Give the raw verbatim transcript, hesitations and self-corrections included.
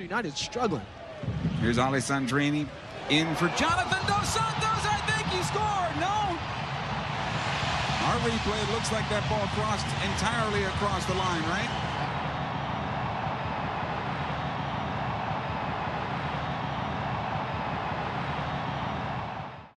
United struggling. Here's Alessandrini in for Jonathan Dos Santos. I think he scored. No. Our replay looks like that ball crossed entirely across the line, right?